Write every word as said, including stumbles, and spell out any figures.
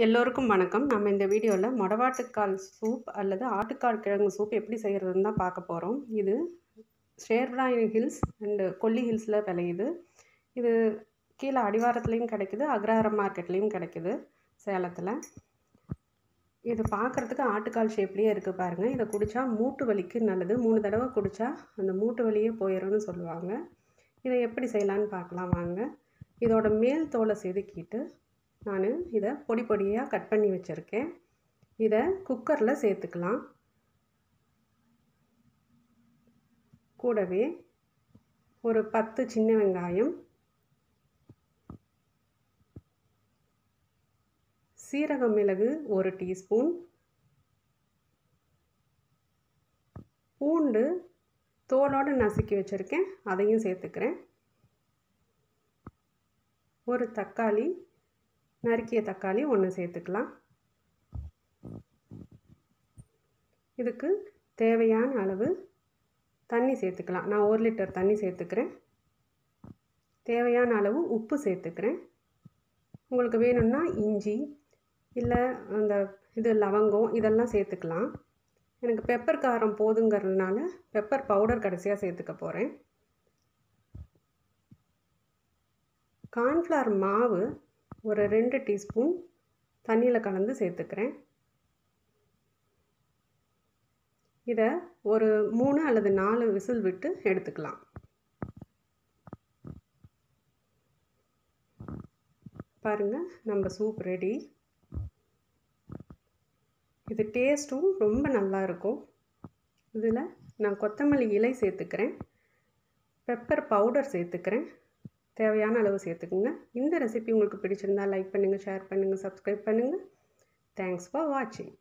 எல்லோருக்கும் வணக்கம். நம்ம இந்த வீடியோவில் மொடவாட்டுக்கால் சூப் அல்லது ஆட்டுக்கால் கிழங்கு சூப் எப்படி செய்கிறதுன்னு தான் பார்க்க போகிறோம். இது ஷேர்வானி ஹில்ஸ் அண்டு கொல்லி ஹில்ஸில் விளையுது. இது கீழே அடிவாரத்துலேயும் கிடைக்குது, அக்ரஹாரம் மார்க்கெட்லேயும் கிடைக்குது சேலத்தில். இது பார்க்குறதுக்கு ஆட்டுக்கால் ஷேப்லேயே இருக்குது பாருங்கள். இதை குடித்தா மூட்டு வலிக்கு நல்லது. மூணு தடவை குடித்தா அந்த மூட்டு வலியே போயிடும்னு சொல்லுவாங்க. இதை எப்படி செய்யலான்னு பார்க்கலாம் வாங்க. இதோட மேல் தோலை செதுக்கிட்டு நான் இதை பொடி பொடியாக கட் பண்ணி வச்சுருக்கேன். இதை குக்கரில் சேர்த்துக்கலாம். கூடவே ஒரு பத்து சின்ன வெங்காயம், சீரக மிளகு ஒரு டீஸ்பூன், பூண்டு தோலோடு நசுக்கி வச்சுருக்கேன், அதையும் சேர்த்துக்கிறேன். ஒரு தக்காளி, நறுக்கிய தக்காளி ஒன்று சேர்த்துக்கலாம். இதுக்கு தேவையான அளவு தண்ணி சேர்த்துக்கலாம். நான் ஒரு லிட்டர் தண்ணி சேர்த்துக்கிறேன். தேவையான அளவு உப்பு சேர்த்துக்கிறேன். உங்களுக்கு வேணும்னா இஞ்சி இல்லை அந்த இது லவங்கம் இதெல்லாம் சேர்த்துக்கலாம். எனக்கு பெப்பர் காரம் போதுங்கிறதுனால பெப்பர் பவுடர் கடைசியாக சேர்த்துக்க போகிறேன். கார்ன்ஃப்ளவர் மாவு ஒரு ரெண்டு டீஸ்பூன் தண்ணியில் கலந்து சேர்த்துக்கிறேன். இதை ஒரு மூணு அல்லது நாலு விசில் விட்டு எடுத்துக்கலாம். பாருங்கள், நம்ம சூப் ரெடி. இது டேஸ்ட்டும் ரொம்ப நல்லா இருக்கும். இதில் நான் கொத்தமல்லி இலை சேர்த்துக்கிறேன், பெப்பர் பவுடர் சேர்த்துக்கிறேன். தேவையான அளவு சேர்த்துக்குங்க. இந்த ரெசிபி உங்களுக்கு பிடிச்சிருந்தால் லைக் பண்ணுங்கள், ஷேர் பண்ணுங்கள், சப்ஸ்கிரைப் பண்ணுங்கள். தேங்க்ஸ் ஃபார் வாட்சிங்.